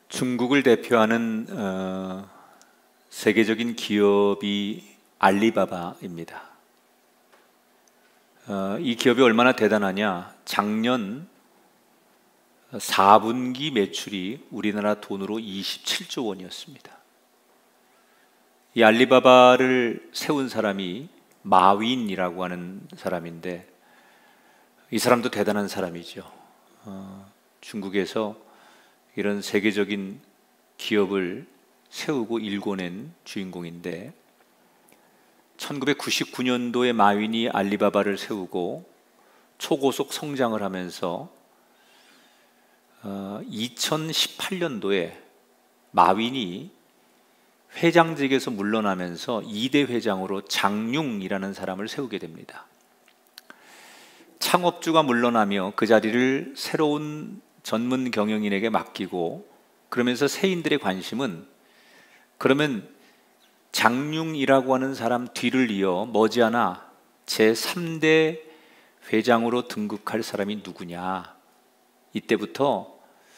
중국을 대표하는 세계적인 기업이 알리바바입니다. 이 기업이 얼마나 대단하냐? 작년 4분기 매출이 우리나라 돈으로 27조 원이었습니다. 이 알리바바를 세운 사람이 마윈이라고 하는 사람인데, 이 사람도 대단한 사람이죠. 중국에서 이런 세계적인 기업을 세우고 일궈낸 주인공인데, 1999년도에 마윈이 알리바바를 세우고 초고속 성장을 하면서 2018년도에 마윈이 회장직에서 물러나면서 2대 회장으로 장융이라는 사람을 세우게 됩니다. 창업주가 물러나며 그 자리를 새로운 전문 경영인에게 맡기고, 그러면서 세인들의 관심은 그러면 장융이라고 하는 사람 뒤를 이어 머지않아 제3대 회장으로 등극할 사람이 누구냐. 이때부터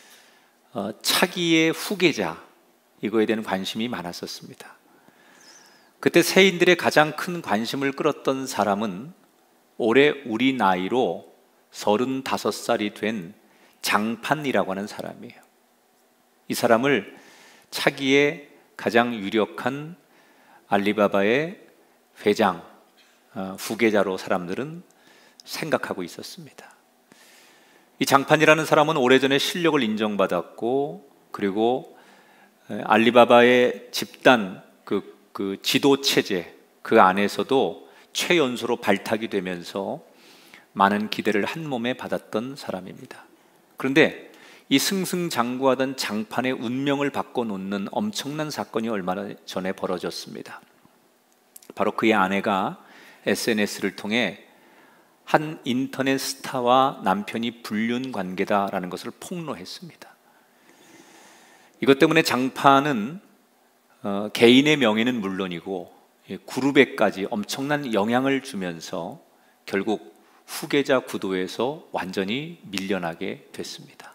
차기의 후계자, 이거에 대한 관심이 많았었습니다. 그때 세인들의 가장 큰 관심을 끌었던 사람은 올해 우리 나이로 35살이 된 장판이라고 하는 사람이에요. 이 사람을 차기의 가장 유력한 알리바바의 회장, 후계자로 사람들은 생각하고 있었습니다. 이 장판이라는 사람은 오래전에 실력을 인정받았고, 그리고 알리바바의 집단 그 지도 체제 그 안에서도 최연소로 발탁이 되면서 많은 기대를 한 몸에 받았던 사람입니다. 그런데 이 승승장구하던 장판의 운명을 바꿔놓는 엄청난 사건이 얼마 전에 벌어졌습니다. 바로 그의 아내가 SNS를 통해 한 인터넷 스타와 남편이 불륜 관계다라는 것을 폭로했습니다. 이것 때문에 장판은 개인의 명예는 물론이고 그룹에까지 엄청난 영향을 주면서 결국 후계자 구도에서 완전히 밀려나게 됐습니다.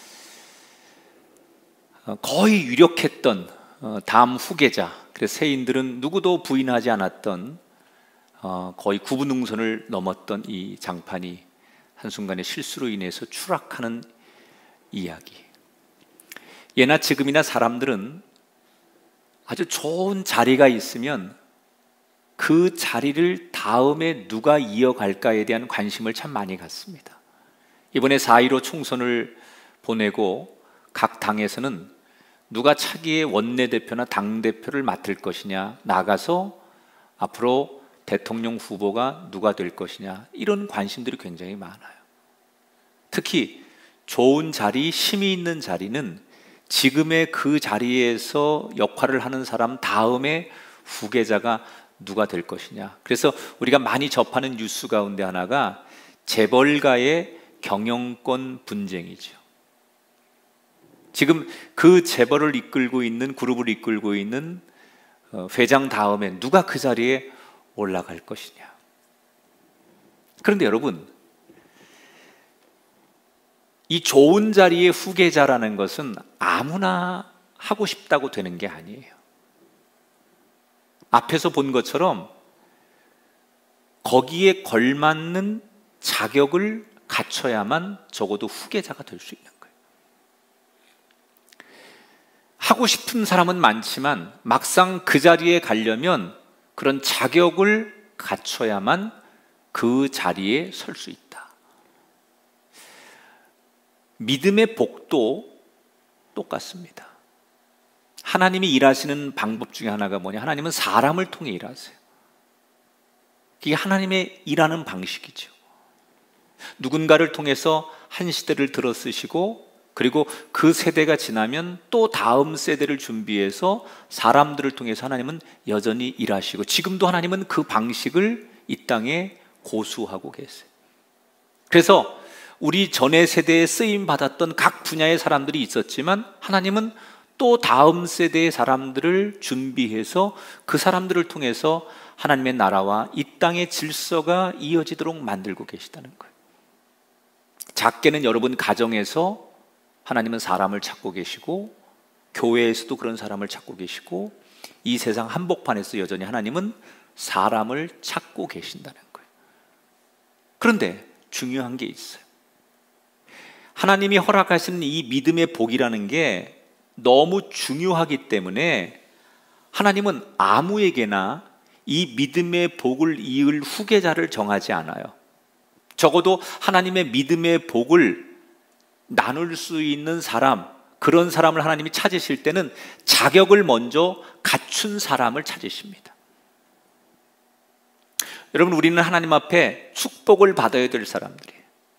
거의 유력했던 다음 후계자, 그래서 세인들은 누구도 부인하지 않았던 거의 구분능선을 넘었던 이 장판이 한순간의 실수로 인해서 추락하는 이야기. 예나 지금이나 사람들은 아주 좋은 자리가 있으면 그 자리를 다음에 누가 이어갈까에 대한 관심을 참 많이 갖습니다. 이번에 4.15 총선을 보내고 각 당에서는 누가 차기의 원내대표나 당대표를 맡을 것이냐, 나가서 앞으로 대통령 후보가 누가 될 것이냐, 이런 관심들이 굉장히 많아요. 특히 좋은 자리, 힘이 있는 자리는 지금의 그 자리에서 역할을 하는 사람 다음에 후계자가 누가 될 것이냐. 그래서 우리가 많이 접하는 뉴스 가운데 하나가 재벌가의 경영권 분쟁이죠. 지금 그 재벌을 이끌고 있는, 그룹을 이끌고 있는 회장 다음에 누가 그 자리에 올라갈 것이냐. 그런데 여러분, 이 좋은 자리의 후계자라는 것은 아무나 하고 싶다고 되는 게 아니에요. 앞에서 본 것처럼 거기에 걸맞는 자격을 갖춰야만 적어도 후계자가 될 수 있는 거예요. 하고 싶은 사람은 많지만 막상 그 자리에 가려면 그런 자격을 갖춰야만 그 자리에 설 수 있다. 믿음의 복도 똑같습니다. 하나님이 일하시는 방법 중에 하나가 뭐냐? 하나님은 사람을 통해 일하세요. 이게 하나님의 일하는 방식이죠. 누군가를 통해서 한 시대를 들어쓰시고, 그리고 그 세대가 지나면 또 다음 세대를 준비해서 사람들을 통해서 하나님은 여전히 일하시고, 지금도 하나님은 그 방식을 이 땅에 고수하고 계세요. 그래서 우리 전의 세대에 쓰임받았던 각 분야의 사람들이 있었지만, 하나님은 또 다음 세대의 사람들을 준비해서 그 사람들을 통해서 하나님의 나라와 이 땅의 질서가 이어지도록 만들고 계시다는 거예요. 작게는 여러분 가정에서 하나님은 사람을 찾고 계시고, 교회에서도 그런 사람을 찾고 계시고 이 세상 한복판에서 여전히 하나님은 사람을 찾고 계신다는 거예요. 그런데 중요한 게 있어요. 하나님이 허락하시는 이 믿음의 복이라는 게 너무 중요하기 때문에 하나님은 아무에게나 이 믿음의 복을 이을 후계자를 정하지 않아요. 적어도 하나님의 믿음의 복을 나눌 수 있는 사람, 그런 사람을 하나님이 찾으실 때는 자격을 먼저 갖춘 사람을 찾으십니다. 여러분, 우리는 하나님 앞에 축복을 받아야 될 사람들이에요.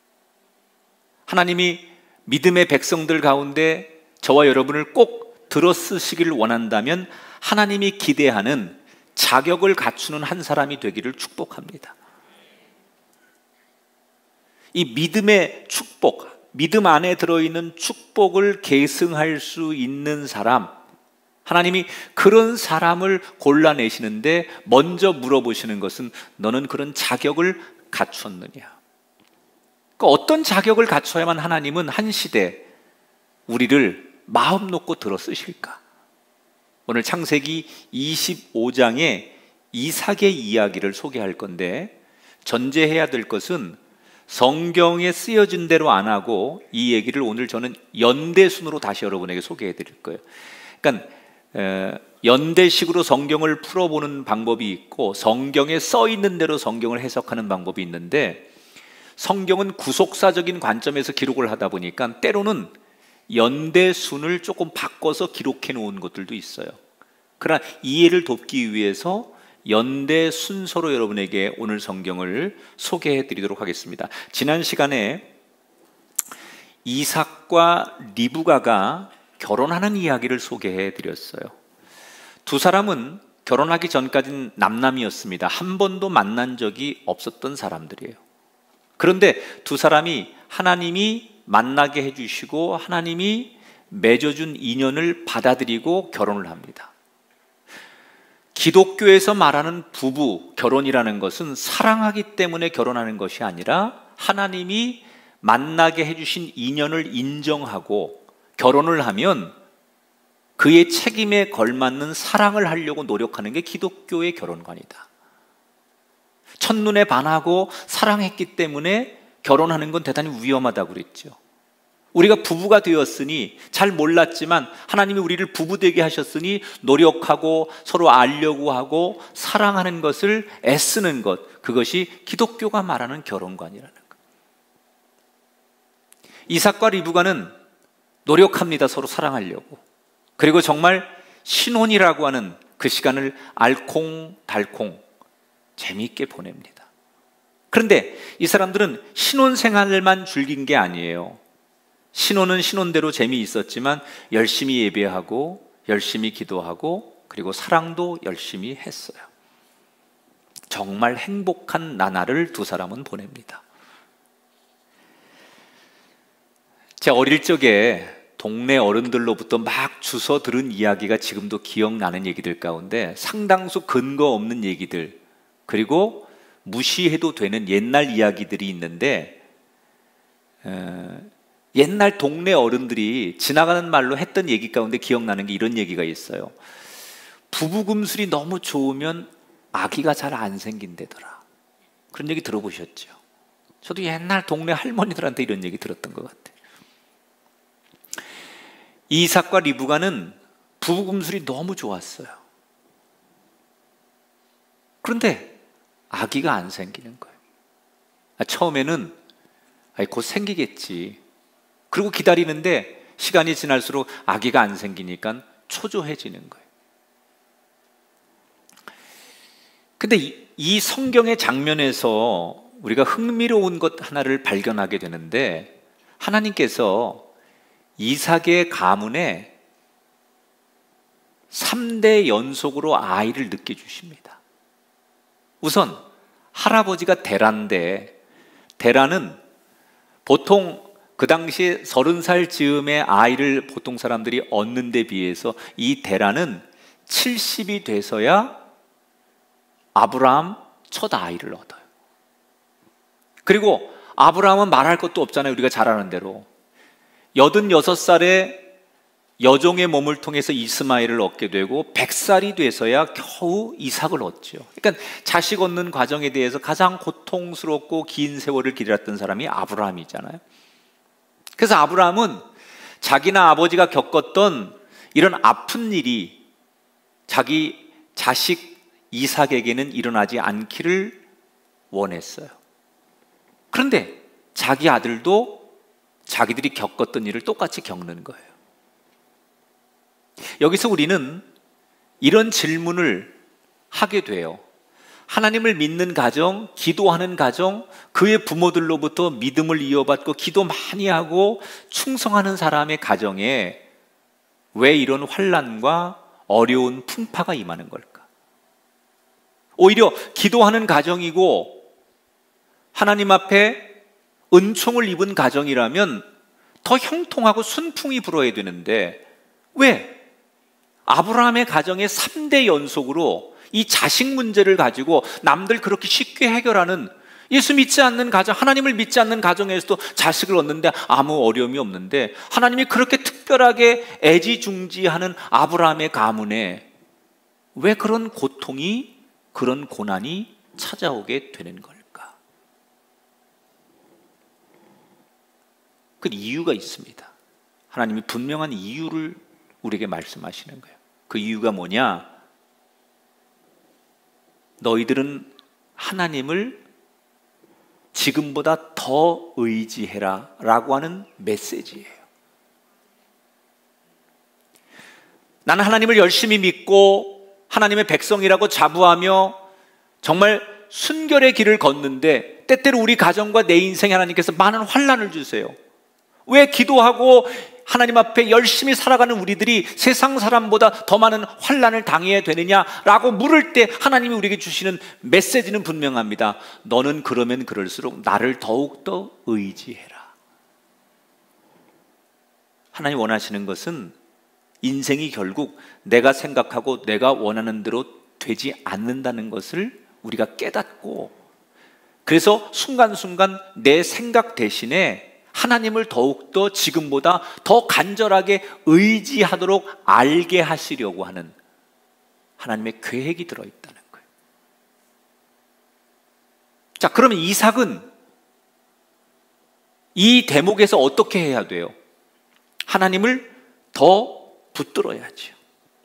하나님이 믿음의 백성들 가운데 저와 여러분을 꼭 들어쓰시기를 원한다면 하나님이 기대하는 자격을 갖추는 한 사람이 되기를 축복합니다. 이 믿음의 축복, 믿음 안에 들어있는 축복을 계승할 수 있는 사람, 하나님이 그런 사람을 골라내시는데 먼저 물어보시는 것은 너는 그런 자격을 갖췄느냐? 그러니까 어떤 자격을 갖춰야만 하나님은 한 시대 우리를 마음 놓고 들어 쓰실까? 오늘 창세기 25장에 이삭의 이야기를 소개할 건데 전제해야 될 것은 성경에 쓰여진 대로 안 하고 이 얘기를 오늘 저는 연대순으로 다시 여러분에게 소개해 드릴 거예요. 그러니까 연대식으로 성경을 풀어보는 방법이 있고 성경에 써 있는 대로 성경을 해석하는 방법이 있는데 성경은 구속사적인 관점에서 기록을 하다 보니까 때로는 연대순을 조금 바꿔서 기록해 놓은 것들도 있어요. 그러나 이해를 돕기 위해서 연대 순서로 여러분에게 오늘 성경을 소개해 드리도록 하겠습니다. 지난 시간에 이삭과 리브가가 결혼하는 이야기를 소개해 드렸어요. 두 사람은 결혼하기 전까지는 남남이었습니다. 한 번도 만난 적이 없었던 사람들이에요. 그런데 두 사람이 하나님이 만나게 해주시고 하나님이 맺어준 인연을 받아들이고 결혼을 합니다. 기독교에서 말하는 부부 결혼이라는 것은 사랑하기 때문에 결혼하는 것이 아니라 하나님이 만나게 해주신 인연을 인정하고 결혼을 하면 그의 책임에 걸맞는 사랑을 하려고 노력하는 게 기독교의 결혼관이다. 첫눈에 반하고 사랑했기 때문에 결혼하는 건 대단히 위험하다고 그랬죠. 우리가 부부가 되었으니 잘 몰랐지만 하나님이 우리를 부부 되게 하셨으니 노력하고 서로 알려고 하고 사랑하는 것을 애쓰는 것, 그것이 기독교가 말하는 결혼관이라는 것. 이삭과 리브가는 노력합니다. 서로 사랑하려고. 그리고 정말 신혼이라고 하는 그 시간을 알콩달콩 재미있게 보냅니다. 그런데 이 사람들은 신혼 생활만 즐긴 게 아니에요. 신혼은 신혼대로 재미있었지만 열심히 예배하고 열심히 기도하고 그리고 사랑도 열심히 했어요. 정말 행복한 나날을 두 사람은 보냅니다. 제 어릴 적에 동네 어른들로부터 막 주워 들은 이야기가 지금도 기억나는 얘기들 가운데 상당수 근거 없는 얘기들 그리고 무시해도 되는 옛날 이야기들이 있는데 옛날 동네 어른들이 지나가는 말로 했던 얘기 가운데 기억나는 게 이런 얘기가 있어요. 부부금술이 너무 좋으면 아기가 잘 안 생긴대더라. 그런 얘기 들어보셨죠? 저도 옛날 동네 할머니들한테 이런 얘기 들었던 것 같아요. 이삭과 리브가는 부부금술이 너무 좋았어요. 그런데 아기가 안 생기는 거예요. 처음에는 곧 생기겠지. 그리고 기다리는데 시간이 지날수록 아기가 안 생기니까 초조해지는 거예요. 근데 이 성경의 장면에서 우리가 흥미로운 것 하나를 발견하게 되는데 하나님께서 이삭의 가문에 3대 연속으로 아이를 낳게 주십니다. 우선 할아버지가 데라인데 데라는 보통 그 당시에 30살 즈음에 아이를 보통 사람들이 얻는 데 비해서 이 데라는 70이 돼서야 아브라함 첫 아이를 얻어요. 그리고 아브라함은 말할 것도 없잖아요. 우리가 잘 아는 대로 86살에 여종의 몸을 통해서 이스마엘을 얻게 되고 100살이 돼서야 겨우 이삭을 얻죠. 그러니까 자식 얻는 과정에 대해서 가장 고통스럽고 긴 세월을 기다렸던 사람이 아브라함이잖아요. 그래서 아브라함은 자기나 아버지가 겪었던 이런 아픈 일이 자기 자식 이삭에게는 일어나지 않기를 원했어요. 그런데 자기 아들도 자기들이 겪었던 일을 똑같이 겪는 거예요. 여기서 우리는 이런 질문을 하게 돼요. 하나님을 믿는 가정, 기도하는 가정, 그의 부모들로부터 믿음을 이어받고 기도 많이 하고 충성하는 사람의 가정에 왜 이런 환난과 어려운 풍파가 임하는 걸까? 오히려 기도하는 가정이고 하나님 앞에 은총을 입은 가정이라면 더 형통하고 순풍이 불어야 되는데 왜 아브라함의 가정의 3대 연속으로 이 자식 문제를 가지고 남들 그렇게 쉽게 해결하는, 예수 믿지 않는 가정, 하나님을 믿지 않는 가정에서도 자식을 얻는데 아무 어려움이 없는데 하나님이 그렇게 특별하게 애지중지하는 아브라함의 가문에 왜 그런 고통이, 그런 고난이 찾아오게 되는 걸까? 그 이유가 있습니다. 하나님이 분명한 이유를 우리에게 말씀하시는 거예요. 그 이유가 뭐냐? 너희들은 하나님을 지금보다 더 의지해라 라고 하는 메시지예요. 나는 하나님을 열심히 믿고 하나님의 백성이라고 자부하며 정말 순결의 길을 걷는데 때때로 우리 가정과 내 인생에 하나님께서 많은 환난을 주세요. 왜 기도하고 하나님 앞에 열심히 살아가는 우리들이 세상 사람보다 더 많은 환난을 당해야 되느냐라고 물을 때 하나님이 우리에게 주시는 메시지는 분명합니다. 너는 그러면 그럴수록 나를 더욱더 의지해라. 하나님 원하시는 것은 인생이 결국 내가 생각하고 내가 원하는 대로 되지 않는다는 것을 우리가 깨닫고, 그래서 순간순간 내 생각 대신에 하나님을 더욱더 지금보다 더 간절하게 의지하도록 알게 하시려고 하는 하나님의 계획이 들어있다는 거예요. 자, 그러면 이삭은 이 대목에서 어떻게 해야 돼요? 하나님을 더 붙들어야죠.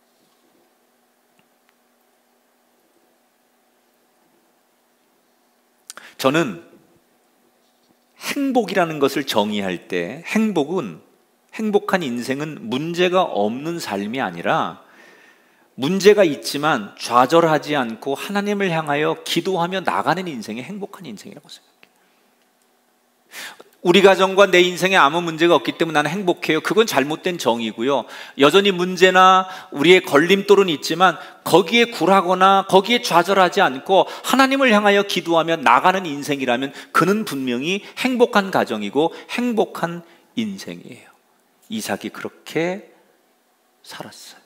저는 행복이라는 것을 정의할 때 행복한 인생은 문제가 없는 삶이 아니라 문제가 있지만 좌절하지 않고 하나님을 향하여 기도하며 나가는 인생이 행복한 인생이라고 생각해요. 우리 가정과 내 인생에 아무 문제가 없기 때문에 나는 행복해요. 그건 잘못된 정의고요. 여전히 문제나 우리의 걸림돌은 있지만 거기에 굴하거나 거기에 좌절하지 않고 하나님을 향하여 기도하며 나가는 인생이라면 그는 분명히 행복한 가정이고 행복한 인생이에요. 이삭이 그렇게 살았어요.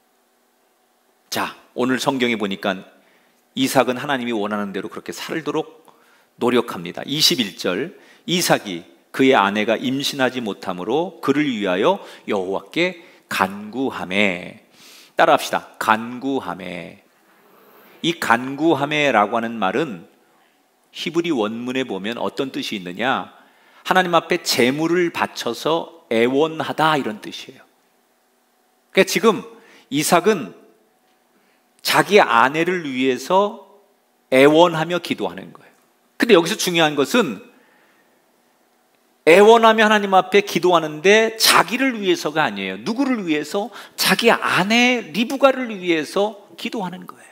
자, 오늘 성경에 보니까 이삭은 하나님이 원하는 대로 그렇게 살도록 노력합니다. 21절, 이삭이 그의 아내가 임신하지 못함으로 그를 위하여 여호와께 간구하매. 따라합시다. 간구하매. 이 간구하매라고 하는 말은 히브리 원문에 보면 어떤 뜻이 있느냐? 하나님 앞에 제물을 바쳐서 애원하다, 이런 뜻이에요. 그러니까 지금 이삭은 자기 아내를 위해서 애원하며 기도하는 거예요. 근데 여기서 중요한 것은 애원하며 하나님 앞에 기도하는데 자기를 위해서가 아니에요. 누구를 위해서? 자기 아내 리브가를 위해서 기도하는 거예요.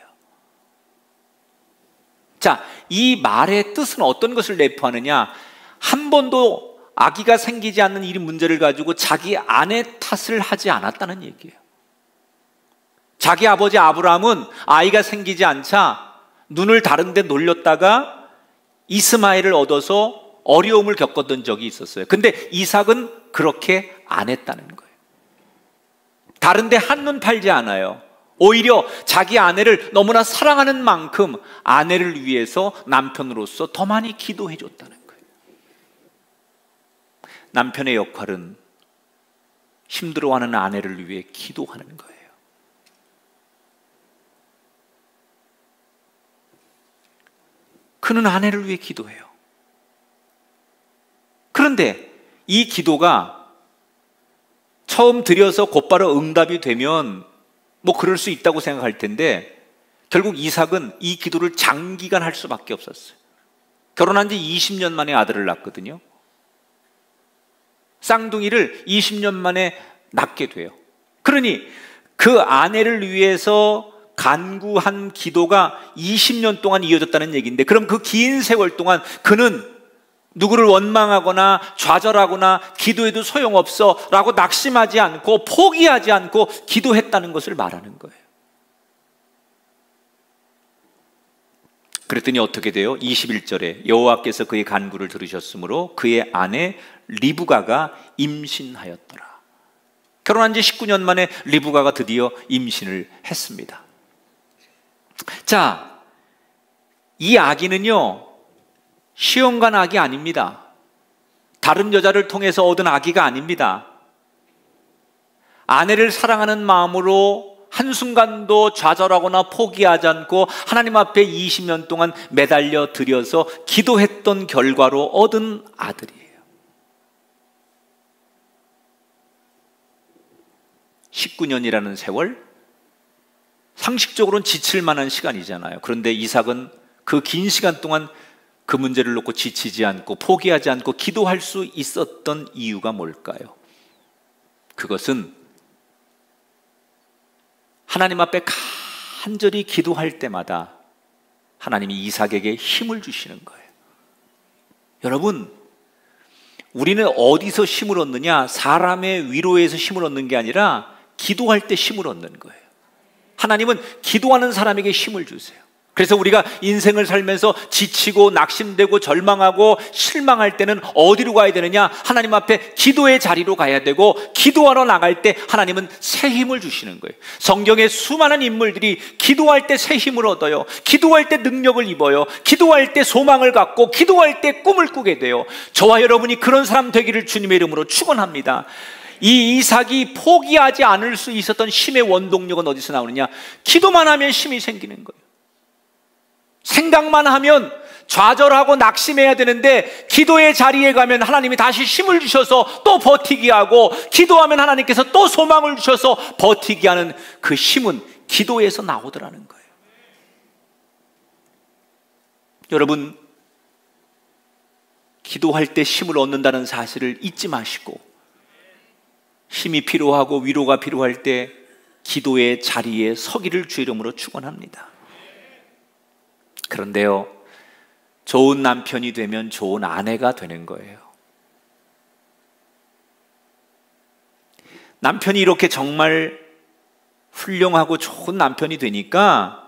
자, 이 말의 뜻은 어떤 것을 내포하느냐? 한 번도 아기가 생기지 않는 이 문제를 가지고 자기 아내 탓을 하지 않았다는 얘기예요. 자기 아버지 아브라함은 아이가 생기지 않자 눈을 다른 데 놀렸다가 이스마엘을 얻어서 어려움을 겪었던 적이 있었어요. 근데 이삭은 그렇게 안 했다는 거예요. 다른 데 한눈 팔지 않아요. 오히려 자기 아내를 너무나 사랑하는 만큼 아내를 위해서 남편으로서 더 많이 기도해 줬다는 거예요. 남편의 역할은 힘들어하는 아내를 위해 기도하는 거예요. 그는 아내를 위해 기도해요. 그런데 이 기도가 처음 드려서 곧바로 응답이 되면 뭐 그럴 수 있다고 생각할 텐데, 결국 이삭은 이 기도를 장기간 할 수밖에 없었어요. 결혼한 지 20년 만에 아들을 낳거든요. 쌍둥이를 20년 만에 낳게 돼요. 그러니 그 아내를 위해서 간구한 기도가 20년 동안 이어졌다는 얘기인데, 그럼 그 긴 세월 동안 그는 누구를 원망하거나 좌절하거나 기도해도 소용없어 라고 낙심하지 않고 포기하지 않고 기도했다는 것을 말하는 거예요. 그랬더니 어떻게 돼요? 21절에 여호와께서 그의 간구를 들으셨으므로 그의 아내 리브가가 임신하였더라. 결혼한 지 19년 만에 리브가가 드디어 임신을 했습니다. 자, 이 아기는요, 시험관 아기 아닙니다. 다른 여자를 통해서 얻은 아기가 아닙니다. 아내를 사랑하는 마음으로 한순간도 좌절하거나 포기하지 않고 하나님 앞에 20년 동안 매달려 드려서 기도했던 결과로 얻은 아들이에요. 19년이라는 세월, 상식적으로는 지칠 만한 시간이잖아요. 그런데 이삭은 그 긴 시간 동안 그 문제를 놓고 지치지 않고 포기하지 않고 기도할 수 있었던 이유가 뭘까요? 그것은 하나님 앞에 간절히 기도할 때마다 하나님이 이삭에게 힘을 주시는 거예요. 여러분, 우리는 어디서 힘을 얻느냐? 사람의 위로에서 힘을 얻는 게 아니라 기도할 때 힘을 얻는 거예요. 하나님은 기도하는 사람에게 힘을 주세요. 그래서 우리가 인생을 살면서 지치고 낙심되고 절망하고 실망할 때는 어디로 가야 되느냐? 하나님 앞에 기도의 자리로 가야 되고, 기도하러 나갈 때 하나님은 새 힘을 주시는 거예요. 성경의 수많은 인물들이 기도할 때 새 힘을 얻어요. 기도할 때 능력을 입어요. 기도할 때 소망을 갖고 기도할 때 꿈을 꾸게 돼요. 저와 여러분이 그런 사람 되기를 주님의 이름으로 축원합니다. 이 이삭이 포기하지 않을 수 있었던 힘의 원동력은 어디서 나오느냐? 기도만 하면 힘이 생기는 거예요. 생각만 하면 좌절하고 낙심해야 되는데, 기도의 자리에 가면 하나님이 다시 힘을 주셔서 또 버티게 하고, 기도하면 하나님께서 또 소망을 주셔서 버티게 하는 그 힘은 기도에서 나오더라는 거예요. 여러분, 기도할 때 힘을 얻는다는 사실을 잊지 마시고, 힘이 필요하고 위로가 필요할 때 기도의 자리에 서기를 주의 이름으로 축원합니다. 그런데요, 좋은 남편이 되면 좋은 아내가 되는 거예요. 남편이 이렇게 정말 훌륭하고 좋은 남편이 되니까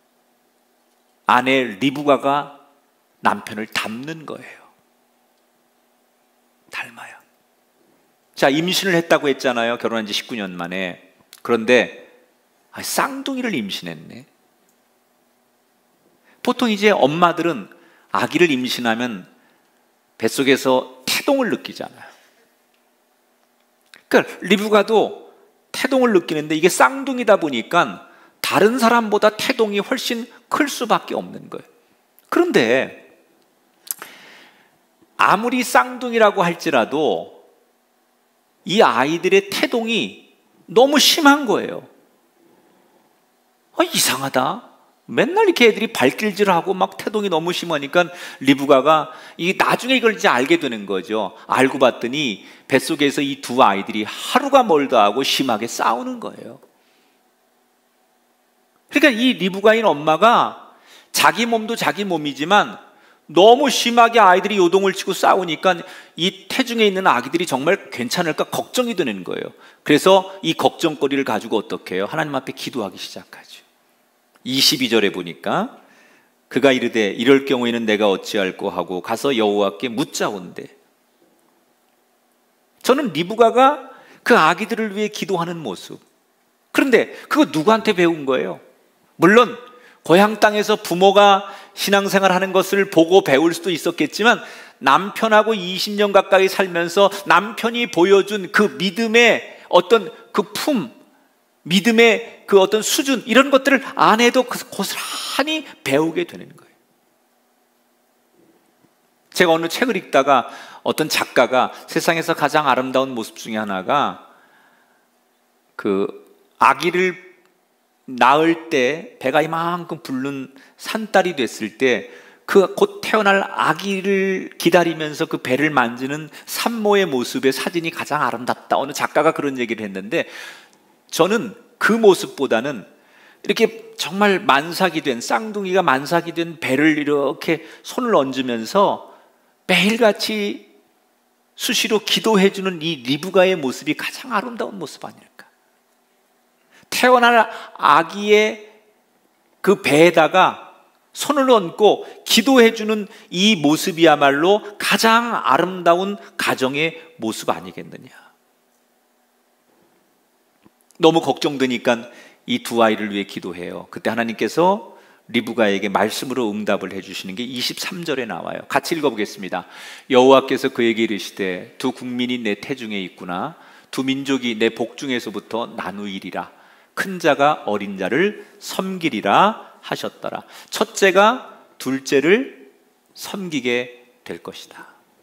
아내 리브가가 남편을 닮는 거예요. 닮아요. 자, 임신을 했다고 했잖아요. 결혼한 지 19년 만에. 그런데 쌍둥이를 임신했네. 보통 이제 엄마들은 아기를 임신하면 뱃속에서 태동을 느끼잖아요. 그러니까 리브가도 태동을 느끼는데, 이게 쌍둥이다 보니까 다른 사람보다 태동이 훨씬 클 수밖에 없는 거예요. 그런데 아무리 쌍둥이라고 할지라도 이 태동이 너무 심한 거예요. 이상하다. 맨날 이렇게 애들이 발길질하고 막 태동이 너무 심하니까 리브가가 나중에 이걸 이제 알게 되는 거죠. 알고 봤더니 뱃속에서 이 두 아이들이 하루가 멀다 하고 심하게 싸우는 거예요. 그러니까 이 리브가인 엄마가 자기 몸도 자기 몸이지만 너무 심하게 아이들이 요동을 치고 싸우니까 이 태중에 있는 아기들이 정말 괜찮을까 걱정이 되는 거예요. 그래서 이 걱정거리를 가지고 어떻게 해요? 하나님 앞에 기도하기 시작하죠. 22절에 보니까 그가 이르되 이럴 경우에는 내가 어찌할꼬 하고 가서 여호와께 묻자온대. 저는 리브가가 그 아기들을 위해 기도하는 모습, 그런데 그거 누구한테 배운 거예요? 물론 고향 땅에서 부모가 신앙생활 하는 것을 보고 배울 수도 있었겠지만, 남편하고 20년 가까이 살면서 남편이 보여준 그 믿음의 어떤 그 믿음의 그 어떤 수준, 이런 것들을 아내도 고스란히 배우게 되는 거예요. 제가 어느 책을 읽다가 어떤 작가가 세상에서 가장 아름다운 모습 중에 하나가 그 아기를 낳을 때 배가 이만큼 부른 산딸이 됐을 때 그 곧 태어날 아기를 기다리면서 그 배를 만지는 산모의 모습의 사진이 가장 아름답다. 어느 작가가 그런 얘기를 했는데, 저는 그 모습보다는 이렇게 정말 만삭이 된, 쌍둥이가 만삭이 된 배를 이렇게 손을 얹으면서 매일같이 수시로 기도해주는 이 리브가의 모습이 가장 아름다운 모습 아닐까. 태어날 아기의 그 배에다가 손을 얹고 기도해주는 이 모습이야말로 가장 아름다운 가정의 모습 아니겠느냐. 너무 걱정되니까 이 두 아이를 위해 기도해요. 그때 하나님께서 리브가에게 말씀으로 응답을 해주시는 게 23절에 나와요. 같이 읽어보겠습니다. 여호와께서 그에게 이르시되 두 국민이 내 태중에 있구나. 두 민족이 내 복중에서부터 나누이리라. 큰 자가 어린 자를 섬기리라 하셨더라. 첫째가 둘째를 섬기게 될 것이다.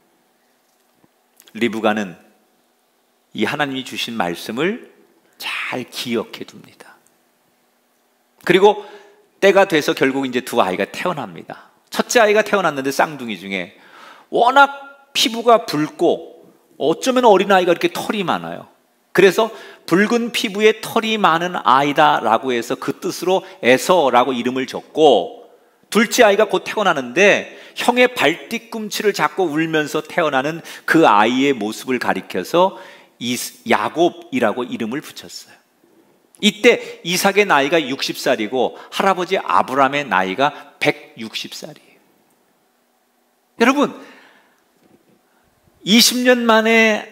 리브가는 이 하나님이 주신 말씀을 잘 기억해 둡니다. 그리고 때가 돼서 결국 이제 두 아이가 태어납니다. 첫째 아이가 태어났는데 쌍둥이 중에 워낙 피부가 붉고 어쩌면 어린아이가 이렇게 털이 많아요. 그래서 붉은 피부에 털이 많은 아이다라고 해서 그 뜻으로 에서라고 이름을 줬고, 둘째 아이가 곧 태어나는데 형의 발뒤꿈치를 잡고 울면서 태어나는 그 아이의 모습을 가리켜서 야곱이라고 이름을 붙였어요. 이때 이삭의 나이가 60살이고 할아버지 아브라함의 나이가 160살이에요. 여러분, 20년 만에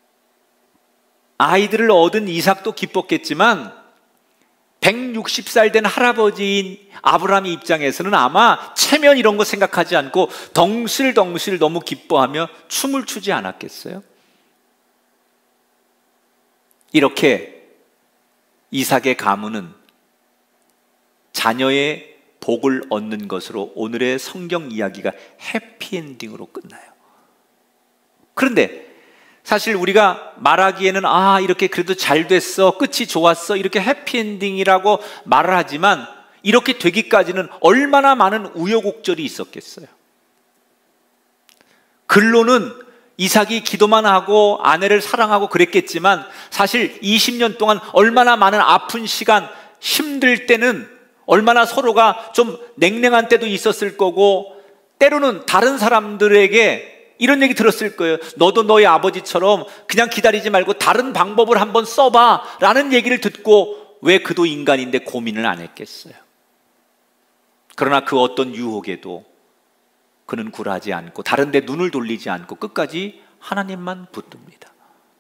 아이들을 얻은 이삭도 기뻤겠지만 160살 된 할아버지인 아브라함의 입장에서는 아마 체면 이런 거 생각하지 않고 덩실덩실 너무 기뻐하며 춤을 추지 않았겠어요? 이렇게 이삭의 가문은 자녀의 복을 얻는 것으로 오늘의 성경 이야기가 해피엔딩으로 끝나요. 그런데 사실 우리가 말하기에는 이렇게 그래도 잘 됐어, 끝이 좋았어, 이렇게 해피엔딩이라고 말을 하지만 이렇게 되기까지는 얼마나 많은 우여곡절이 있었겠어요. 글로는 이삭이 기도만 하고 아내를 사랑하고 그랬겠지만 사실 20년 동안 얼마나 많은 아픈 시간, 힘들 때는 얼마나 서로가 좀 냉랭한 때도 있었을 거고, 때로는 다른 사람들에게 이런 얘기 들었을 거예요. 너도 너희 아버지처럼 그냥 기다리지 말고 다른 방법을 한번 써봐 라는 얘기를 듣고 왜 그도 인간인데 고민을 안 했겠어요? 그러나 그 어떤 유혹에도 그는 굴하지 않고 다른 데 눈을 돌리지 않고 끝까지 하나님만 붙듭니다.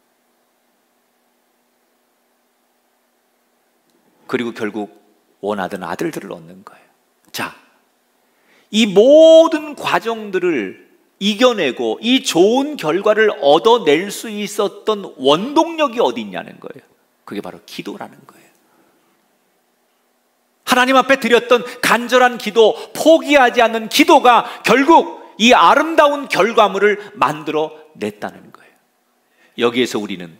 그리고 결국 원하던 아들들을 얻는 거예요. 자, 이 모든 과정들을 이겨내고 이 좋은 결과를 얻어낼 수 있었던 원동력이 어디 있냐는 거예요. 그게 바로 기도라는 거예요. 하나님 앞에 드렸던 간절한 기도, 포기하지 않는 기도가 결국 이 아름다운 결과물을 만들어 냈다는 거예요. 여기에서 우리는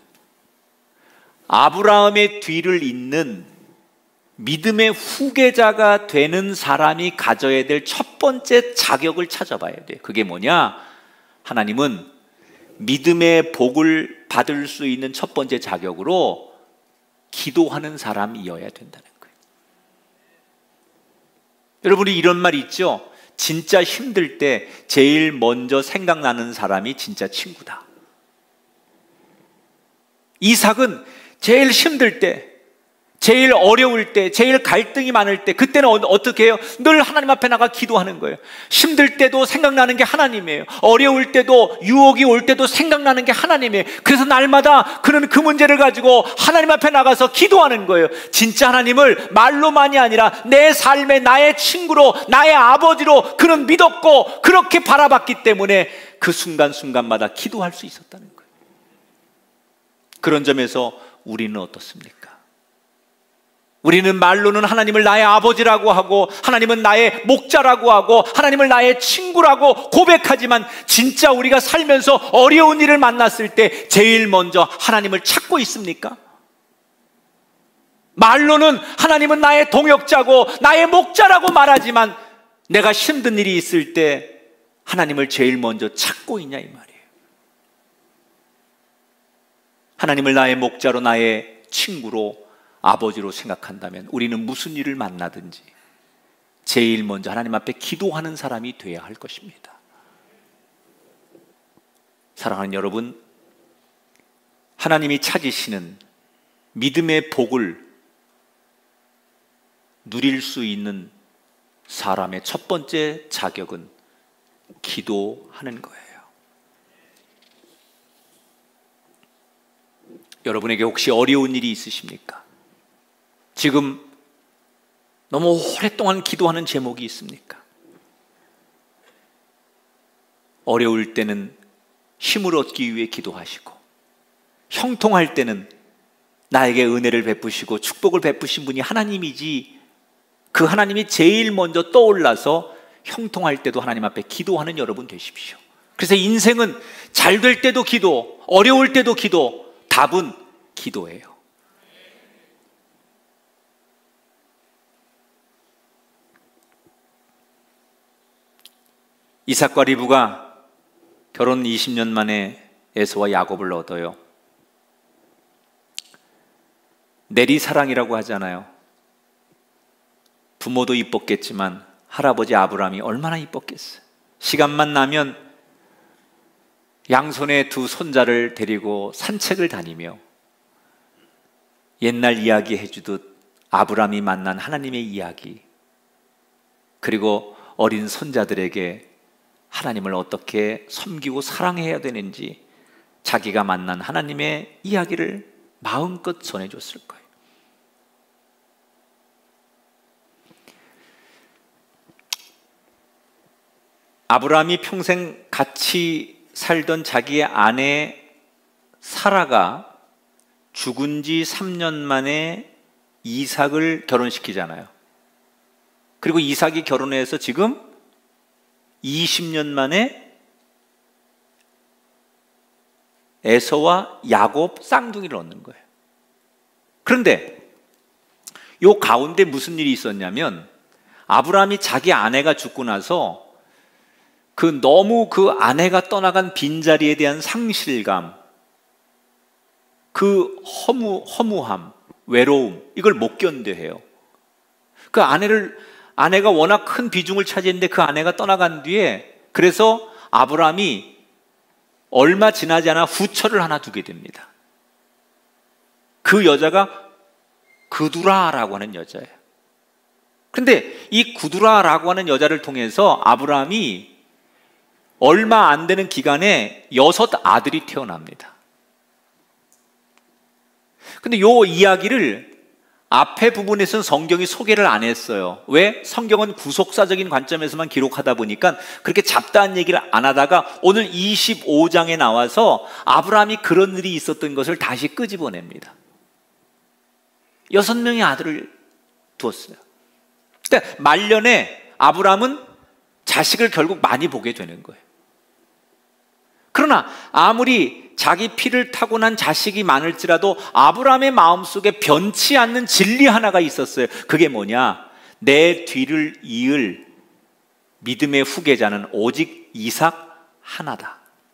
아브라함의 뒤를 잇는 믿음의 후계자가 되는 사람이 가져야 될 첫 번째 자격을 찾아봐야 돼요. 그게 뭐냐? 하나님은 믿음의 복을 받을 수 있는 첫 번째 자격으로 기도하는 사람이어야 된다는 거예요. 여러분이 이런 말 있죠? 진짜 힘들 때 제일 먼저 생각나는 사람이 진짜 친구다. 이삭은 제일 힘들 때, 제일 어려울 때, 제일 갈등이 많을 때, 그때는 어떻게 해요? 늘 하나님 앞에 나가 기도하는 거예요. 힘들 때도 생각나는 게 하나님이에요. 어려울 때도, 유혹이 올 때도 생각나는 게 하나님이에요. 그래서 날마다 그는 그 문제를 가지고 하나님 앞에 나가서 기도하는 거예요. 진짜 하나님을 말로만이 아니라 내 삶의 나의 친구로, 나의 아버지로 그는 믿었고 그렇게 바라봤기 때문에 그 순간순간마다 기도할 수 있었다는 거예요. 그런 점에서 우리는 어떻습니까? 우리는 말로는 하나님을 나의 아버지라고 하고 하나님은 나의 목자라고 하고 하나님을 나의 친구라고 고백하지만 진짜 우리가 살면서 어려운 일을 만났을 때 제일 먼저 하나님을 찾고 있습니까? 말로는 하나님은 나의 동역자고 나의 목자라고 말하지만 내가 힘든 일이 있을 때 하나님을 제일 먼저 찾고 있냐 이 말이에요. 하나님을 나의 목자로 나의 친구로 아버지로 생각한다면 우리는 무슨 일을 만나든지 제일 먼저 하나님 앞에 기도하는 사람이 되어야 할 것입니다. 사랑하는 여러분, 하나님이 찾으시는 믿음의 복을 누릴 수 있는 사람의 첫 번째 자격은 기도하는 거예요. 여러분에게 혹시 어려운 일이 있으십니까? 지금 너무 오랫동안 기도하는 제목이 있습니까? 어려울 때는 힘을 얻기 위해 기도하시고 형통할 때는 나에게 은혜를 베푸시고 축복을 베푸신 분이 하나님이지 그 하나님이 제일 먼저 떠올라서 형통할 때도 하나님 앞에 기도하는 여러분 되십시오. 그래서 인생은 잘 될 때도 기도, 어려울 때도 기도, 답은 기도예요. 이삭과 리브가 결혼 20년 만에 에서와 야곱을 얻어요. 내리사랑이라고 하잖아요. 부모도 이뻤겠지만 할아버지 아브라함이 얼마나 이뻤겠어요. 시간만 나면 양손에 두 손자를 데리고 산책을 다니며 옛날 이야기 해주듯 아브라함이 만난 하나님의 이야기, 그리고 어린 손자들에게 하나님을 어떻게 섬기고 사랑해야 되는지 자기가 만난 하나님의 이야기를 마음껏 전해줬을 거예요. 아브라함이 평생 같이 살던 자기의 아내 사라가 죽은 지 3년 만에 이삭을 결혼시키잖아요. 그리고 이삭이 결혼해서 지금 20년 만에 에서와 야곱 쌍둥이를 얻는 거예요. 그런데 이 가운데 무슨 일이 있었냐면 아브라함이 자기 아내가 죽고 나서 너무 그 아내가 떠나간 빈자리에 대한 상실감, 그 허무함, 외로움, 이걸 못 견뎌해요. 그 아내가 워낙 큰 비중을 차지했는데 그 아내가 떠나간 뒤에 그래서 아브라함이 얼마 지나지 않아 후처를 하나 두게 됩니다. 그 여자가 그두라라고 하는 여자예요. 그런데 이 그두라라고 하는 여자를 통해서 아브라함이 얼마 안 되는 기간에 6 아들이 태어납니다. 근데 이 이야기를 앞에 부분에서는 성경이 소개를 안 했어요. 왜? 성경은 구속사적인 관점에서만 기록하다 보니까 그렇게 잡다한 얘기를 안 하다가 오늘 25장에 나와서 아브라함이 그런 일이 있었던 것을 다시 끄집어냅니다. 6명의 아들을 두었어요. 근데 말년에 아브라함은 자식을 결국 많이 보게 되는 거예요. 그러나 아무리 자기 피를 타고 난 자식이 많을지라도 아브라함의 마음속에 변치 않는 진리 하나가 있었어요. 그게 뭐냐? 내 뒤를 이을 믿음의 후계자는 오직 이삭 하나다.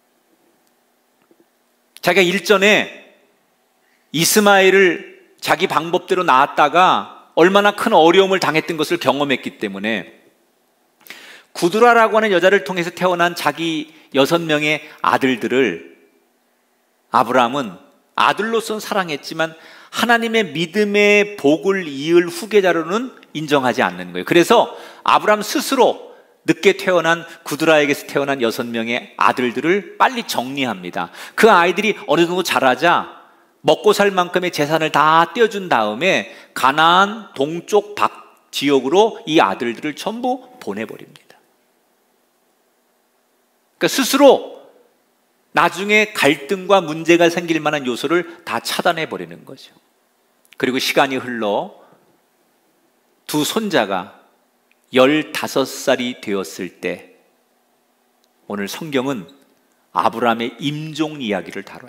자기가 일전에 이스마엘을 자기 방법대로 낳았다가 얼마나 큰 어려움을 당했던 것을 경험했기 때문에 구두라라고 하는 여자를 통해서 태어난 자기 6명의 아들들을 아브라함은 아들로서는 사랑했지만 하나님의 믿음의 복을 이을 후계자로는 인정하지 않는 거예요. 그래서 아브라함 스스로 늦게 태어난 구두라에게서 태어난 6명의 아들들을 빨리 정리합니다. 그 아이들이 어느 정도 자라자 먹고 살 만큼의 재산을 다 떼어준 다음에 가나안 동쪽 박 지역으로 이 아들들을 전부 보내버립니다. 그러니까 스스로 나중에 갈등과 문제가 생길 만한 요소를 다 차단해 버리는 거죠. 그리고 시간이 흘러 두 손자가 15살이 되었을 때 오늘 성경은 아브라함의 임종 이야기를 다뤄요.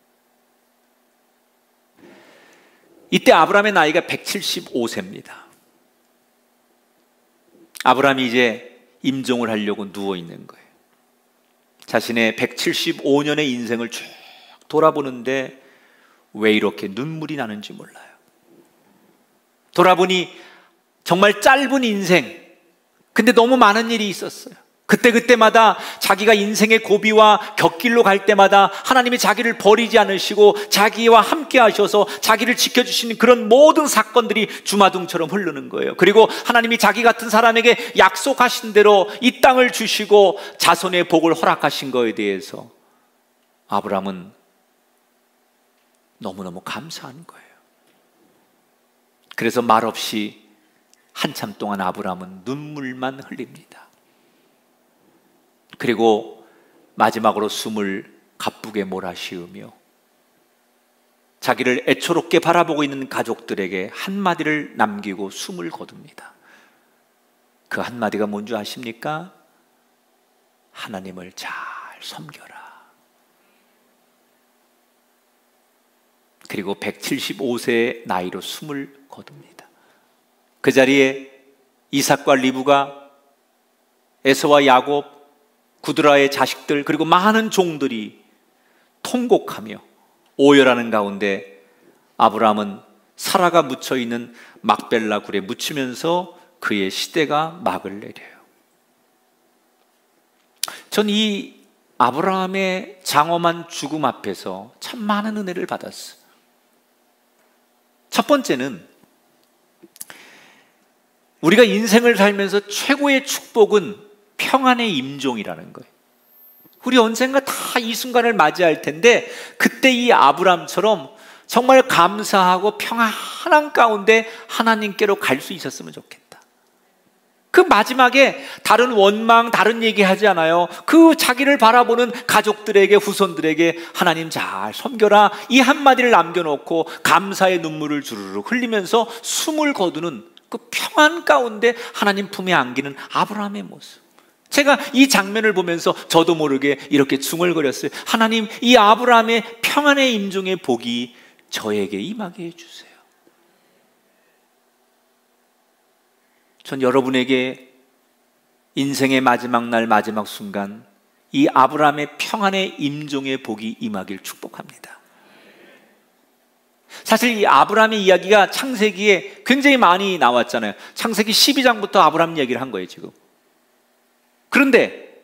이때 아브라함의 나이가 175세입니다. 아브라함이 이제 임종을 하려고 누워 있는 거예요. 자신의 175년의 인생을 쭉 돌아보는데 왜 이렇게 눈물이 나는지 몰라요. 돌아보니 정말 짧은 인생, 근데 너무 많은 일이 있었어요. 그때마다 자기가 인생의 고비와 곁길로 갈 때마다 하나님이 자기를 버리지 않으시고 자기와 함께 하셔서 자기를 지켜주시는 그런 모든 사건들이 주마등처럼 흐르는 거예요. 그리고 하나님이 자기 같은 사람에게 약속하신 대로 이 땅을 주시고 자손의 복을 허락하신 거에 대해서 아브라함은 너무너무 감사한 거예요. 그래서 말없이 한참 동안 아브라함은 눈물만 흘립니다. 그리고 마지막으로 숨을 가쁘게 몰아쉬우며 자기를 애초롭게 바라보고 있는 가족들에게 한마디를 남기고 숨을 거둡니다. 그 한마디가 뭔지 아십니까? 하나님을 잘 섬겨라. 그리고 175세의 나이로 숨을 거둡니다. 그 자리에 이삭과 리브가, 에서와 야곱, 구드라의 자식들, 그리고 많은 종들이 통곡하며 오열하는 가운데 아브라함은 사라가 묻혀있는 막벨라 굴에 묻히면서 그의 시대가 막을 내려요. 전 이 아브라함의 장엄한 죽음 앞에서 참 많은 은혜를 받았어요. 첫 번째는 우리가 인생을 살면서 최고의 축복은 평안의 임종이라는 거예요. 우리 언젠가 다 이 순간을 맞이할 텐데 그때 이 아브라함처럼 정말 감사하고 평안한 가운데 하나님께로 갈 수 있었으면 좋겠다. 그 마지막에 다른 원망, 다른 얘기 하지 않아요. 그 자기를 바라보는 가족들에게, 후손들에게 하나님 잘 섬겨라 이 한마디를 남겨놓고 감사의 눈물을 주르륵 흘리면서 숨을 거두는 그 평안 가운데 하나님 품에 안기는 아브라함의 모습. 제가 이 장면을 보면서 저도 모르게 이렇게 중얼거렸어요. 하나님, 이 아브라함의 평안의 임종의 복이 저에게 임하게 해주세요. 전 여러분에게 인생의 마지막 날, 마지막 순간 이 아브라함의 평안의 임종의 복이 임하길 축복합니다. 사실 이 아브라함의 이야기가 창세기에 굉장히 많이 나왔잖아요. 창세기 12장부터 아브라함 이야기를 한 거예요, 지금. 그런데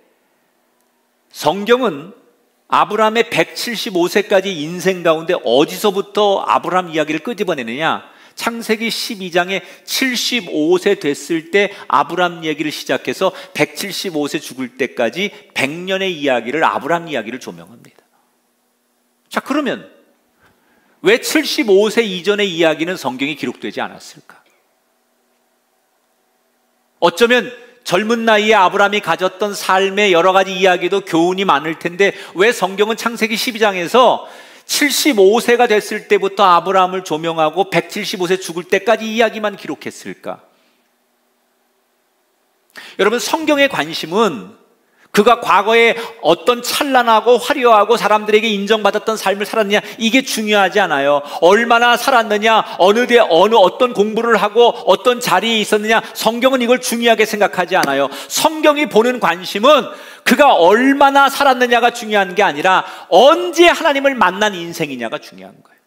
성경은 아브라함의 175세까지 인생 가운데 어디서부터 아브라함 이야기를 끄집어내느냐? 창세기 12장에 75세 됐을 때 아브라함 이야기를 시작해서 175세 죽을 때까지 100년의 이야기를, 아브라함 이야기를 조명합니다. 자, 그러면 왜 75세 이전의 이야기는 성경에 기록되지 않았을까? 어쩌면 젊은 나이에 아브라함이 가졌던 삶의 여러 가지 이야기도 교훈이 많을 텐데 왜 성경은 창세기 12장에서 75세가 됐을 때부터 아브라함을 조명하고 175세 죽을 때까지 이야기만 기록했을까? 여러분, 성경의 관심은 그가 과거에 어떤 찬란하고 화려하고 사람들에게 인정받았던 삶을 살았느냐, 이게 중요하지 않아요. 얼마나 살았느냐, 어떤 공부를 하고 어떤 자리에 있었느냐, 성경은 이걸 중요하게 생각하지 않아요. 성경이 보는 관심은 그가 얼마나 살았느냐가 중요한 게 아니라 언제 하나님을 만난 인생이냐가 중요한 거예요.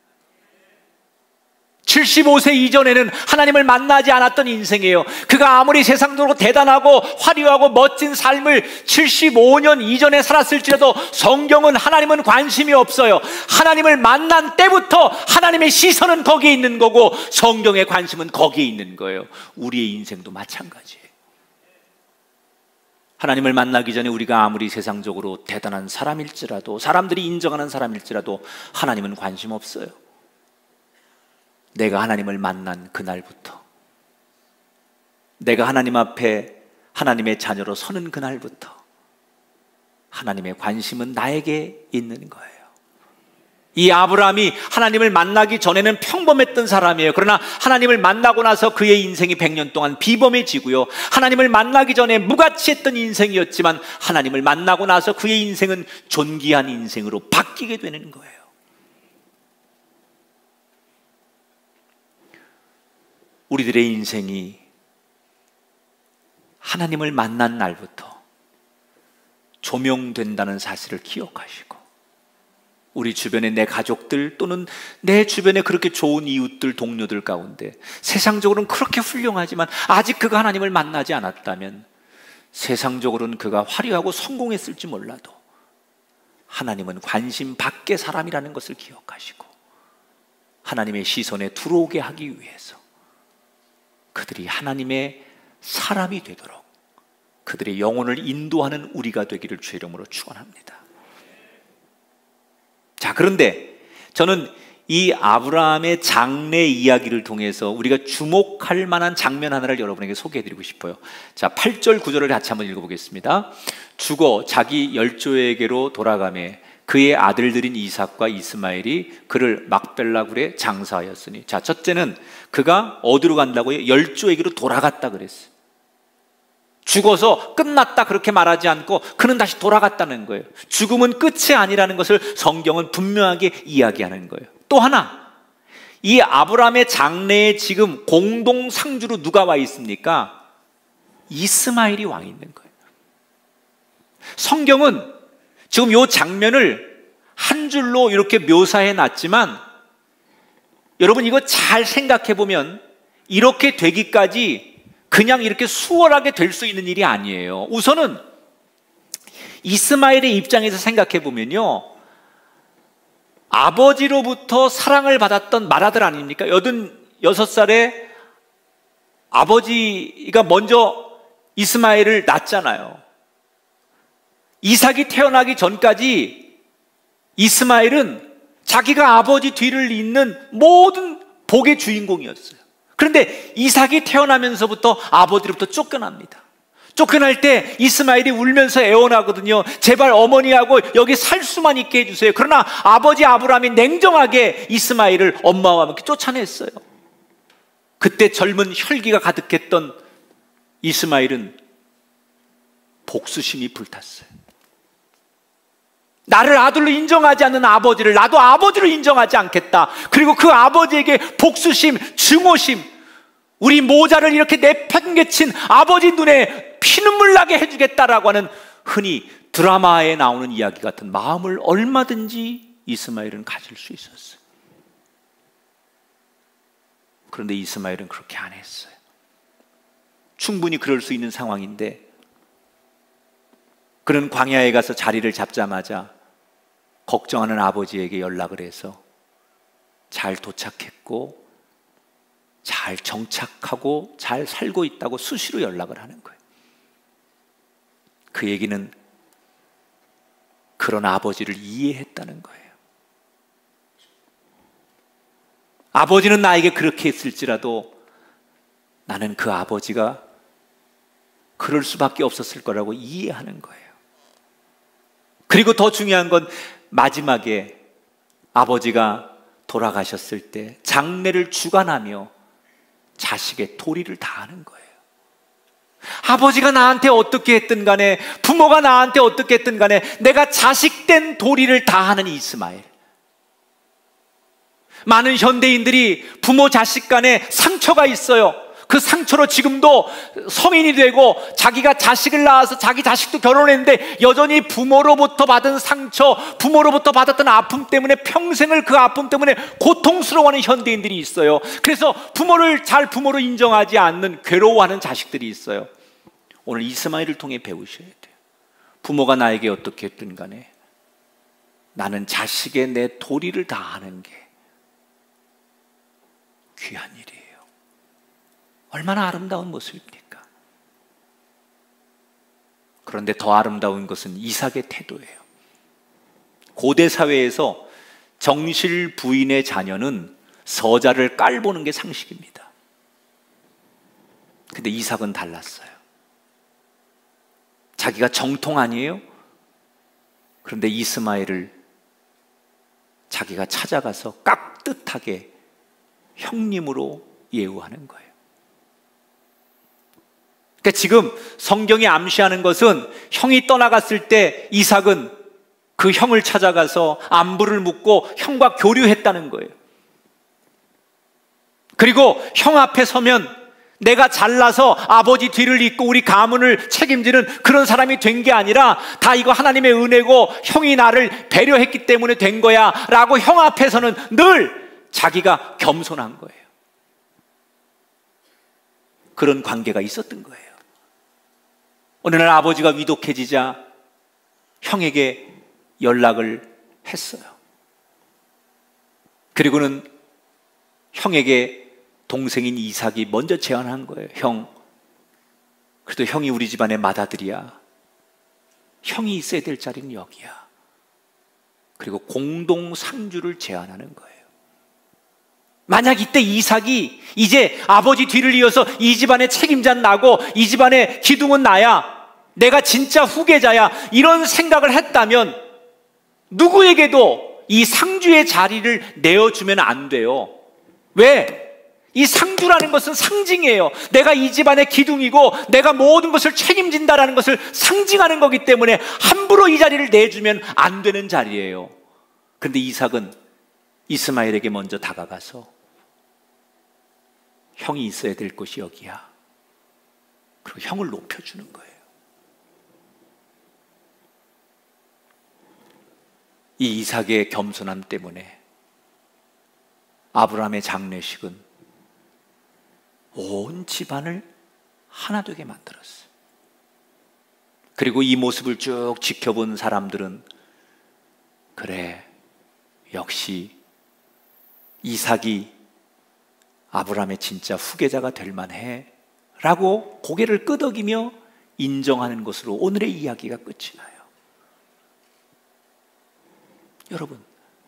75세 이전에는 하나님을 만나지 않았던 인생이에요. 그가 아무리 세상적으로 대단하고 화려하고 멋진 삶을 75년 이전에 살았을지라도 성경은 하나님은 관심이 없어요. 하나님을 만난 때부터 하나님의 시선은 거기에 있는 거고 성경의 관심은 거기에 있는 거예요. 우리의 인생도 마찬가지예요. 하나님을 만나기 전에 우리가 아무리 세상적으로 대단한 사람일지라도, 사람들이 인정하는 사람일지라도 하나님은 관심 없어요. 내가 하나님을 만난 그날부터, 내가 하나님 앞에 하나님의 자녀로 서는 그날부터 하나님의 관심은 나에게 있는 거예요. 이 아브라함이 하나님을 만나기 전에는 평범했던 사람이에요. 그러나 하나님을 만나고 나서 그의 인생이 100년 동안 비범해지고요, 하나님을 만나기 전에 무가치했던 인생이었지만 하나님을 만나고 나서 그의 인생은 존귀한 인생으로 바뀌게 되는 거예요. 우리들의 인생이 하나님을 만난 날부터 조명된다는 사실을 기억하시고, 우리 주변의 내 가족들 또는 내 주변에 그렇게 좋은 이웃들, 동료들 가운데 세상적으로는 그렇게 훌륭하지만 아직 그가 하나님을 만나지 않았다면, 세상적으로는 그가 화려하고 성공했을지 몰라도 하나님은 관심 밖의 사람이라는 것을 기억하시고, 하나님의 시선에 들어오게 하기 위해서 그들이 하나님의 사람이 되도록 그들의 영혼을 인도하는 우리가 되기를 주의 이름으로 축원합니다. 자, 그런데 저는 이 아브라함의 장래 이야기를 통해서 우리가 주목할 만한 장면 하나를 여러분에게 소개해드리고 싶어요. 자, 8절 9절을 같이 한번 읽어보겠습니다. 죽어 자기 열조에게로 돌아가매 그의 아들들인 이삭과 이스마엘이 그를 막벨라 굴에 장사하였으니. 자, 첫째는 그가 어디로 간다고요? 열조에게로 돌아갔다 그랬어요. 죽어서 끝났다 그렇게 말하지 않고 그는 다시 돌아갔다는 거예요. 죽음은 끝이 아니라는 것을 성경은 분명하게 이야기하는 거예요. 또 하나, 이 아브라함의 장래에 지금 공동 상주로 누가 와 있습니까? 이스마엘이 와 있는 거예요. 성경은 지금 이 장면을 한 줄로 이렇게 묘사해 놨지만, 여러분 이거 잘 생각해 보면 이렇게 되기까지 그냥 이렇게 수월하게 될 수 있는 일이 아니에요. 우선은 이스마엘의 입장에서 생각해 보면요, 아버지로부터 사랑을 받았던 맏아들 아닙니까? 86살에 아버지가 먼저 이스마엘을 낳았잖아요. 이삭이 태어나기 전까지 이스마엘은 자기가 아버지 뒤를 잇는 모든 복의 주인공이었어요. 그런데 이삭이 태어나면서부터 아버지로부터 쫓겨납니다. 쫓겨날 때 이스마엘이 울면서 애원하거든요. 제발 어머니하고 여기 살 수만 있게 해주세요. 그러나 아버지 아브라함이 냉정하게 이스마엘을 엄마와 함께 쫓아냈어요. 그때 젊은 혈기가 가득했던 이스마엘은 복수심이 불탔어요. 나를 아들로 인정하지 않는 아버지를 나도 아버지로 인정하지 않겠다. 그리고 그 아버지에게 복수심, 증오심, 우리 모자를 이렇게 내팽개친 아버지 눈에 피눈물 나게 해주겠다라고 하는 흔히 드라마에 나오는 이야기 같은 마음을 얼마든지 이스마엘은 가질 수 있었어요. 그런데 이스마엘은 그렇게 안 했어요. 충분히 그럴 수 있는 상황인데, 그는 광야에 가서 자리를 잡자마자 걱정하는 아버지에게 연락을 해서 잘 도착했고 잘 정착하고 잘 살고 있다고 수시로 연락을 하는 거예요. 그 얘기는 그런 아버지를 이해했다는 거예요. 아버지는 나에게 그렇게 했을지라도 나는 그 아버지가 그럴 수밖에 없었을 거라고 이해하는 거예요. 그리고 더 중요한 건 마지막에 아버지가 돌아가셨을 때 장례를 주관하며 자식의 도리를 다하는 거예요. 아버지가 나한테 어떻게 했든 간에, 부모가 나한테 어떻게 했든 간에 내가 자식된 도리를 다하는 이스마엘. 많은 현대인들이 부모 자식 간에 상처가 있어요. 그 상처로 지금도 성인이 되고 자기가 자식을 낳아서 자기 자식도 결혼했는데 여전히 부모로부터 받은 상처, 부모로부터 받았던 아픔 때문에 평생을 그 아픔 때문에 고통스러워하는 현대인들이 있어요. 그래서 부모를 잘 부모로 인정하지 않는 괴로워하는 자식들이 있어요. 오늘 이스마엘을 통해 배우셔야 돼요. 부모가 나에게 어떻게 했든 간에 나는 자식의 내 도리를 다하는 게 귀한 일이에요. 얼마나 아름다운 모습입니까? 그런데 더 아름다운 것은 이삭의 태도예요. 고대 사회에서 정실 부인의 자녀는 서자를 깔보는 게 상식입니다. 근데 이삭은 달랐어요. 자기가 정통 아니에요? 그런데 이스마엘을 자기가 찾아가서 깍듯하게 형님으로 예우하는 거예요. 그러니까 지금 성경이 암시하는 것은 형이 떠나갔을 때 이삭은 그 형을 찾아가서 안부를 묻고 형과 교류했다는 거예요. 그리고 형 앞에 서면 내가 잘나서 아버지 뒤를 잇고 우리 가문을 책임지는 그런 사람이 된 게 아니라 다 이거 하나님의 은혜고 형이 나를 배려했기 때문에 된 거야 라고 형 앞에서는 늘 자기가 겸손한 거예요. 그런 관계가 있었던 거예요. 어느 날 아버지가 위독해지자 형에게 연락을 했어요. 그리고는 형에게 동생인 이삭이 먼저 제안한 거예요. 형, 그래도 형이 우리 집안의 맏아들이야. 형이 있어야 될 자리는 여기야. 그리고 공동 상주를 제안하는 거예요. 만약 이때 이삭이 이제 아버지 뒤를 이어서 이 집안의 책임자는 나고 이 집안의 기둥은 나야, 내가 진짜 후계자야, 이런 생각을 했다면 누구에게도 이 상주의 자리를 내어주면 안 돼요. 왜? 이 상주라는 것은 상징이에요. 내가 이 집안의 기둥이고 내가 모든 것을 책임진다라는 것을 상징하는 거기 때문에 함부로 이 자리를 내주면 안 되는 자리예요. 그런데 이삭은 이스마엘에게 먼저 다가가서 형이 있어야 될 곳이 여기야. 그리고 형을 높여주는 거예요. 이 이삭의 겸손함 때문에 아브라함의 장례식은 온 집안을 하나 되게 만들었어요. 그리고 이 모습을 쭉 지켜본 사람들은 그래, 역시 이삭이 아브라함의 진짜 후계자가 될 만해 라고 고개를 끄덕이며 인정하는 것으로 오늘의 이야기가 끝이 나요. 여러분,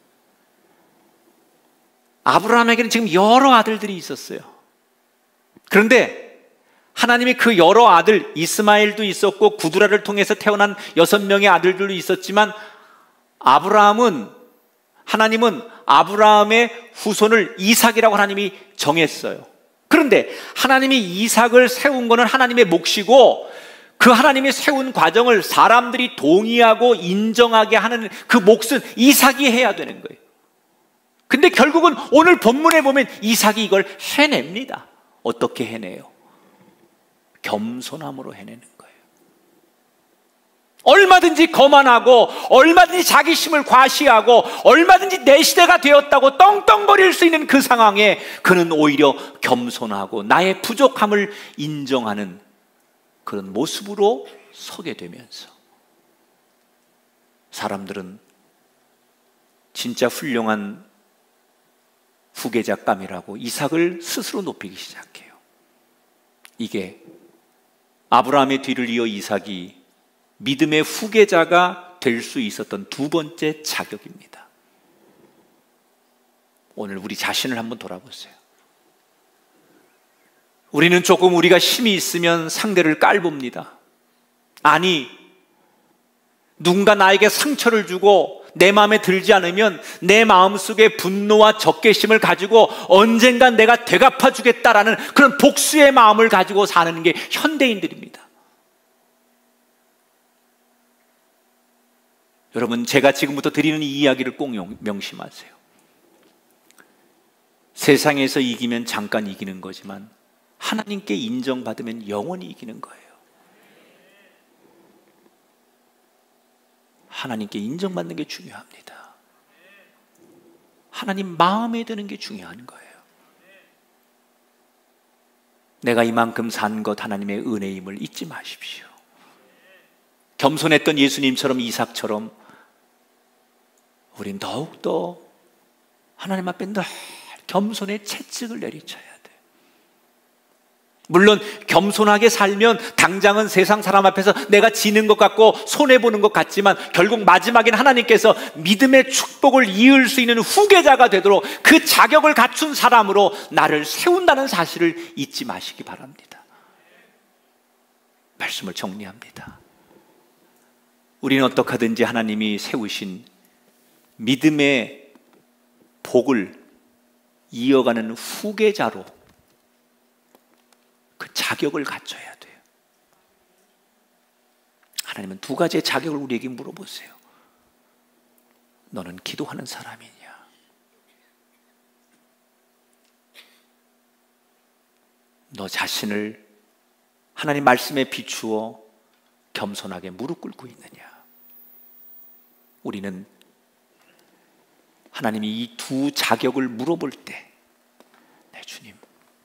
아브라함에게는 지금 여러 아들들이 있었어요. 그런데 하나님이 그 여러 아들, 이스마엘도 있었고 구두라를 통해서 태어난 6명의 아들들도 있었지만 하나님은 아브라함의 후손을 이삭이라고 하나님이 정했어요. 그런데 하나님이 이삭을 세운 것은 하나님의 몫이고 그 하나님이 세운 과정을 사람들이 동의하고 인정하게 하는 그 몫은 이삭이 해야 되는 거예요. 근데 결국은 오늘 본문에 보면 이삭이 이걸 해냅니다. 어떻게 해내요? 겸손함으로 해내는 거예요. 얼마든지 거만하고 얼마든지 자기심을 과시하고 얼마든지 내 시대가 되었다고 떵떵거릴 수 있는 그 상황에 그는 오히려 겸손하고 나의 부족함을 인정하는 그런 모습으로 서게 되면서 사람들은 진짜 훌륭한 후계자감이라고 이삭을 스스로 높이기 시작해요. 이게 아브라함의 뒤를 이어 이삭이 믿음의 후계자가 될 수 있었던 두 번째 자격입니다. 오늘 우리 자신을 한번 돌아보세요. 우리는 조금 우리가 힘이 있으면 상대를 깔봅니다. 아니, 누군가 나에게 상처를 주고 내 마음에 들지 않으면 내 마음속에 분노와 적개심을 가지고 언젠간 내가 되갚아주겠다라는 그런 복수의 마음을 가지고 사는 게 현대인들입니다. 여러분, 제가 지금부터 드리는 이 이야기를 꼭 명심하세요. 세상에서 이기면 잠깐 이기는 거지만 하나님께 인정받으면 영원히 이기는 거예요. 하나님께 인정받는 게 중요합니다. 하나님 마음에 드는 게 중요한 거예요. 내가 이만큼 산 것 하나님의 은혜임을 잊지 마십시오. 겸손했던 예수님처럼 이삭처럼 우린 더욱더 하나님 앞에 늘 겸손의 채찍을 내리쳐야 돼요. 물론 겸손하게 살면 당장은 세상 사람 앞에서 내가 지는 것 같고 손해보는 것 같지만 결국 마지막엔 하나님께서 믿음의 축복을 이을 수 있는 후계자가 되도록 그 자격을 갖춘 사람으로 나를 세운다는 사실을 잊지 마시기 바랍니다. 말씀을 정리합니다. 우리는 어떻게 하든지 하나님이 세우신 믿음의 복을 이어가는 후계자로 그 자격을 갖춰야 돼요. 하나님은 두 가지의 자격을 우리에게 물어보세요. 너는 기도하는 사람이냐? 너 자신을 하나님 말씀에 비추어 겸손하게 무릎 꿇고 있느냐? 우리는 하나님이 이 두 자격을 물어볼 때, 네, 주님,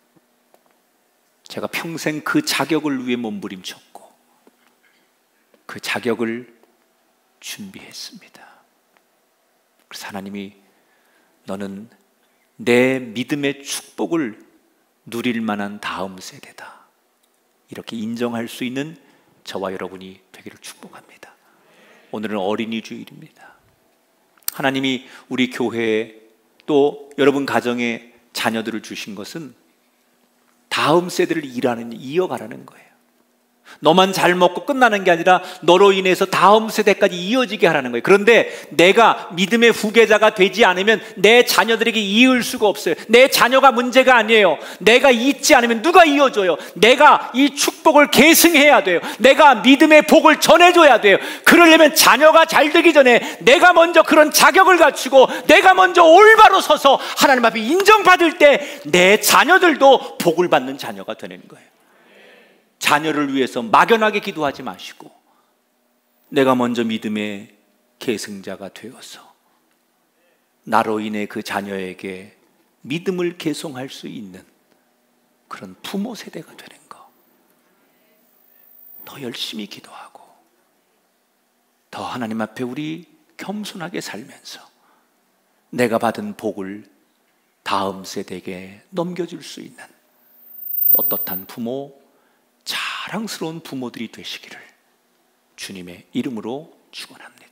제가 평생 그 자격을 위해 몸부림쳤고 그 자격을 준비했습니다. 그래서 하나님이 너는 내 믿음의 축복을 누릴 만한 다음 세대다, 이렇게 인정할 수 있는 저와 여러분이 되기를 축복합니다. 오늘은 어린이 주일입니다. 하나님이 우리 교회에 또 여러분 가정에 자녀들을 주신 것은 다음 세대를 이어가라는 거예요. 너만 잘 먹고 끝나는 게 아니라 너로 인해서 다음 세대까지 이어지게 하라는 거예요. 그런데 내가 믿음의 후계자가 되지 않으면 내 자녀들에게 이을 수가 없어요. 내 자녀가 문제가 아니에요. 내가 잊지 않으면 누가 이어줘요? 내가 이 축복을 계승해야 돼요. 내가 믿음의 복을 전해줘야 돼요. 그러려면 자녀가 잘 되기 전에 내가 먼저 그런 자격을 갖추고 내가 먼저 올바로 서서 하나님 앞에 인정받을 때 내 자녀들도 복을 받는 자녀가 되는 거예요. 자녀를 위해서 막연하게 기도하지 마시고 내가 먼저 믿음의 계승자가 되어서 나로 인해 그 자녀에게 믿음을 계승할 수 있는 그런 부모 세대가 되는 거. 더 열심히 기도하고 더 하나님 앞에 우리 겸손하게 살면서 내가 받은 복을 다음 세대에게 넘겨줄 수 있는 떳떳한 부모, 자랑스러운 부모들이 되시기를 주님의 이름으로 축원합니다.